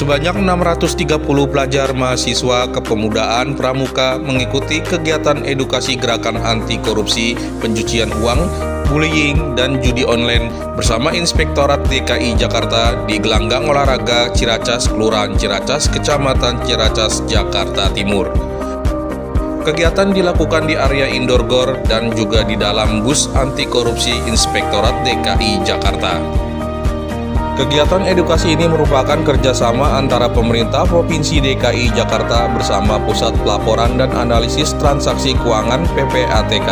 Sebanyak 630 pelajar mahasiswa kepemudaan pramuka mengikuti kegiatan edukasi gerakan anti korupsi, pencucian uang, bullying, dan judi online bersama Inspektorat DKI Jakarta di Gelanggang Olahraga Ciracas, Kelurahan Ciracas, Kecamatan Ciracas, Jakarta Timur. Kegiatan dilakukan di area indoor GOR dan juga di dalam bus anti korupsi Inspektorat DKI Jakarta. Kegiatan edukasi ini merupakan kerjasama antara pemerintah Provinsi DKI Jakarta bersama Pusat Pelaporan dan Analisis Transaksi Keuangan PPATK.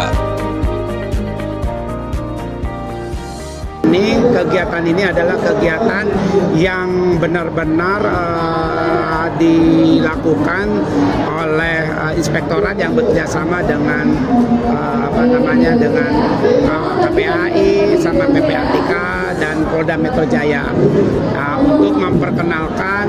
Kegiatan ini adalah kegiatan yang benar-benar dilakukan oleh inspektorat yang bekerjasama dengan dengan KPAI sama PPATK dan Polda Metro Jaya untuk memperkenalkan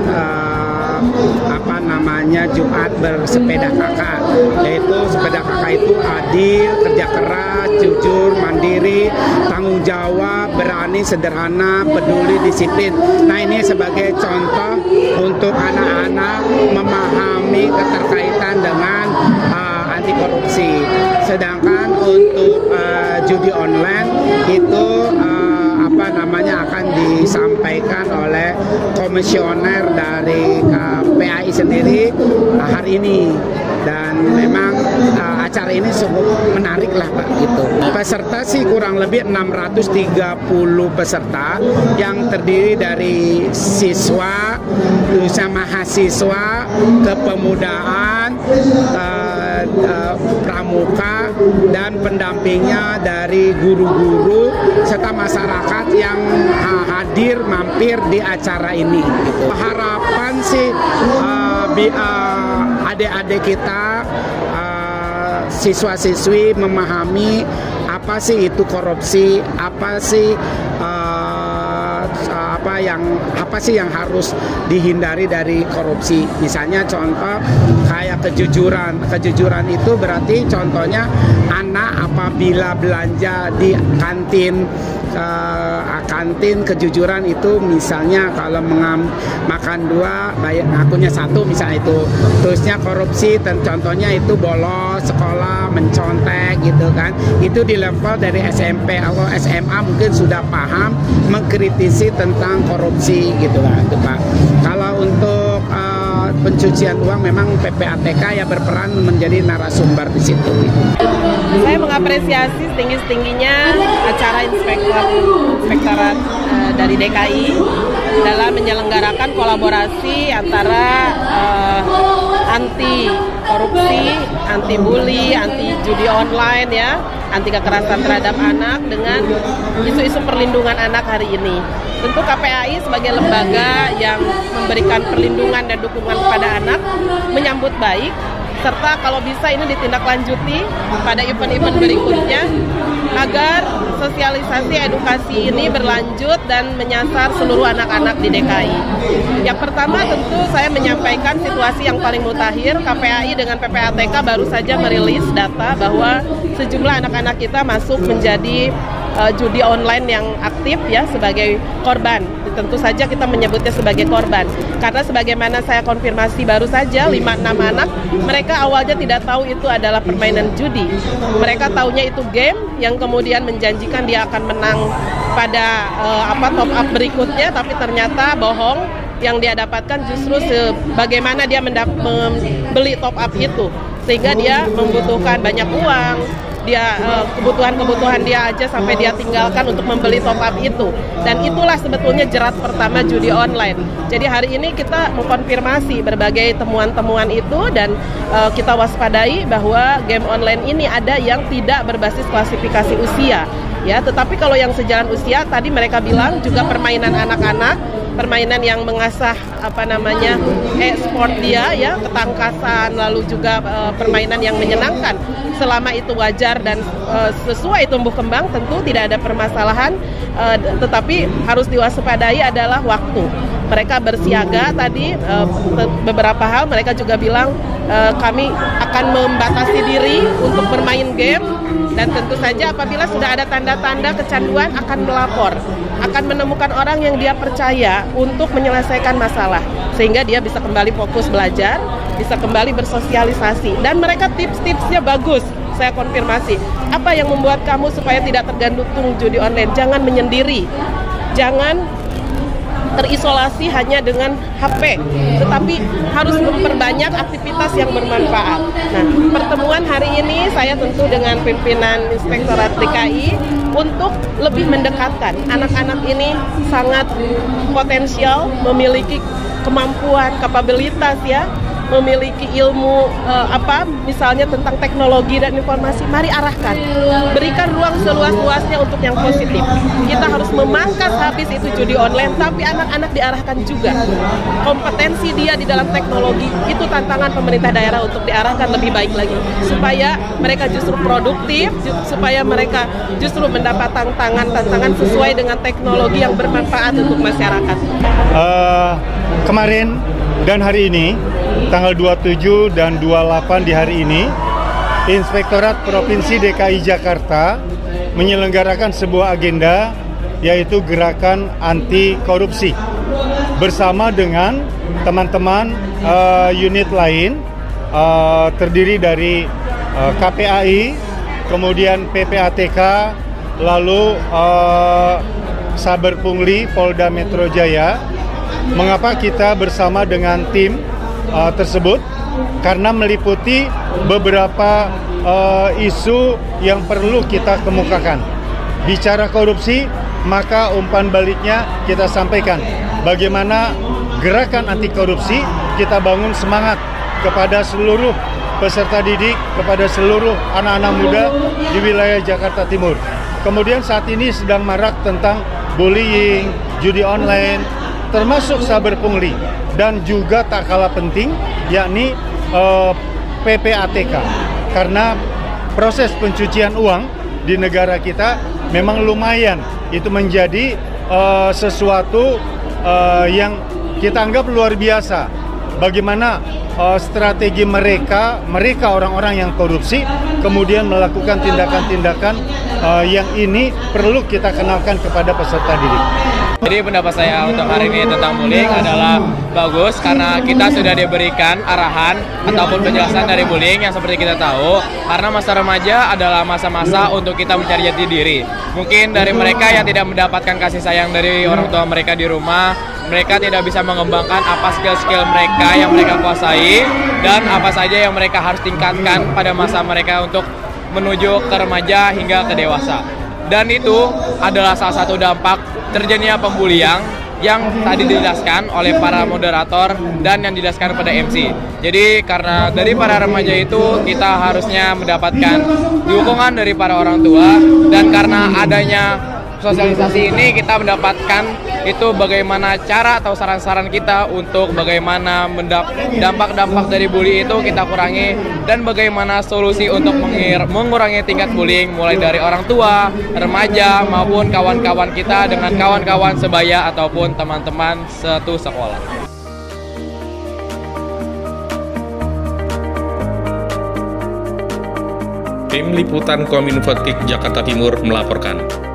Jumat bersepeda kakak, yaitu sepeda kakak itu adil, kerja keras, jujur, mandiri, tanggung jawab, berani, sederhana, peduli, disiplin. Nah, ini sebagai contoh untuk anak-anak memahami keterkaitan dengan anti korupsi. Sedangkan untuk judi online itu akan disampaikan oleh komisioner dari PAI sendiri hari ini, dan memang acara ini sungguh menarik lah Pak gitu. Peserta sih kurang lebih 630 peserta yang terdiri dari siswa, mahasiswa, kepemudaan, pramuka, dan pendampingnya dari guru-guru serta masyarakat yang hadir mampir di acara ini gitu. Harapan sih adik-adik kita, siswa-siswi memahami apa sih itu korupsi, apa sih yang harus dihindari dari korupsi. Misalnya contoh kayak kejujuran. Kejujuran itu berarti contohnya anak apabila belanja di kantin kejujuran itu misalnya kalau makan 2 bayar akunya 1 misalnya itu. Terusnya korupsi contohnya itu bolos sekolah, mencontek gitu kan. Itu di level dari SMP atau SMA mungkin sudah paham mengkritisi tentang korupsi gitu kan Pak. Kalau untuk pencucian uang memang PPATK ya berperan menjadi narasumber di situ. Saya mengapresiasi setinggi-tingginya acara inspektorat dari DKI dalam menyelenggarakan kolaborasi antara anti korupsi, anti bully, anti judi online ya, anti kekerasan terhadap anak dengan isu-isu perlindungan anak hari ini. Tentu KPAI sebagai lembaga yang memberikan perlindungan dan dukungan kepada anak menyambut baik, serta kalau bisa ini ditindaklanjuti pada event-event berikutnya agar sosialisasi edukasi ini berlanjut dan menyasar seluruh anak-anak di DKI. Yang pertama tentu saya menyampaikan situasi yang paling mutakhir. KPAI dengan PPATK baru saja merilis data bahwa sejumlah anak-anak kita masuk menjadi judi online yang aktif ya sebagai korban. Tentu saja kita menyebutnya sebagai korban karena sebagaimana saya konfirmasi baru saja 5-6 anak, mereka awalnya tidak tahu itu adalah permainan judi. Mereka taunya itu game yang kemudian menjanjikan dia akan menang pada top up berikutnya, tapi ternyata bohong. Yang dia dapatkan justru bagaimana dia membeli top up itu, sehingga dia membutuhkan banyak uang. Dia kebutuhan dia aja sampai dia tinggalkan untuk membeli top up itu, dan itulah sebetulnya jerat pertama judi online. Jadi hari ini kita mengkonfirmasi berbagai temuan-temuan itu dan kita waspadai bahwa game online ini ada yang tidak berbasis klasifikasi usia ya, tetapi kalau yang sejalan usia tadi mereka bilang juga permainan anak-anak, permainan yang mengasah e-sport dia ya, ketangkasan, lalu juga permainan yang menyenangkan. Selama itu wajar dan sesuai tumbuh kembang tentu tidak ada permasalahan, tetapi harus diwaspadai adalah waktu. Mereka bersiaga tadi, beberapa hal mereka juga bilang kami akan membatasi diri untuk bermain game, dan tentu saja apabila sudah ada tanda-tanda kecanduan akan melapor, akan menemukan orang yang dia percaya untuk menyelesaikan masalah, sehingga dia bisa kembali fokus belajar, bisa kembali bersosialisasi, dan mereka tips-tipsnya bagus. Saya konfirmasi, apa yang membuat kamu supaya tidak tergantung judi online? Jangan menyendiri, jangan terisolasi hanya dengan HP, tetapi harus memperbanyak aktivitas yang bermanfaat. Nah, pertemuan hari ini saya tentu dengan pimpinan Inspektorat DKI untuk lebih mendekatkan. Anak-anak ini sangat potensial, memiliki kemampuan, kapabilitas ya, memiliki ilmu misalnya tentang teknologi dan informasi. Mari arahkan, berikan ruang seluas-luasnya untuk yang positif. Kita harus memangkas habis itu judi online, tapi anak-anak diarahkan juga. Kompetensi dia di dalam teknologi itu tantangan pemerintah daerah untuk diarahkan lebih baik lagi, supaya mereka justru produktif, supaya mereka justru mendapat tantangan sesuai dengan teknologi yang bermanfaat untuk masyarakat. Kemarin dan hari ini, tanggal 27 dan 28 di hari ini, Inspektorat Provinsi DKI Jakarta menyelenggarakan sebuah agenda, yaitu gerakan anti korupsi bersama dengan teman-teman unit lain, terdiri dari KPAI, kemudian PPATK, lalu Saber Pungli Polda Metro Jaya. Mengapa kita bersama dengan tim tersebut? Karena meliputi beberapa isu yang perlu kita kemukakan. Bicara korupsi, maka umpan baliknya kita sampaikan bagaimana gerakan anti korupsi kita bangun semangat kepada seluruh peserta didik, kepada seluruh anak-anak muda di wilayah Jakarta Timur. Kemudian saat ini sedang marak tentang bullying, judi online, termasuk saber pungli, dan juga tak kalah penting yakni PPATK, karena proses pencucian uang di negara kita memang lumayan, itu menjadi sesuatu yang kita anggap luar biasa. Bagaimana strategi mereka orang-orang yang korupsi kemudian melakukan tindakan-tindakan yang ini perlu kita kenalkan kepada peserta didik. Jadi pendapat saya untuk hari ini tentang bullying adalah bagus, karena kita sudah diberikan arahan ataupun penjelasan dari bullying yang seperti kita tahu, karena masa remaja adalah masa-masa untuk kita mencari jati diri. Mungkin dari mereka yang tidak mendapatkan kasih sayang dari orang tua mereka di rumah, mereka tidak bisa mengembangkan apa skill-skill mereka yang mereka kuasai dan apa saja yang mereka harus tingkatkan pada masa mereka untuk menuju ke remaja hingga ke dewasa. Dan itu adalah salah satu dampak terjadinya pembulian yang tadi dijelaskan oleh para moderator dan yang dijelaskan pada MC. Jadi karena dari para remaja itu kita harusnya mendapatkan dukungan dari para orang tua, dan karena adanya sosialisasi ini kita mendapatkan itu bagaimana cara atau saran-saran kita untuk bagaimana dampak-dampak dari bully itu kita kurangi, dan bagaimana solusi untuk mengurangi tingkat bullying mulai dari orang tua, remaja maupun kawan-kawan kita dengan kawan-kawan sebaya ataupun teman-teman satu sekolah. Tim Liputan Kominfo Jakarta Timur melaporkan.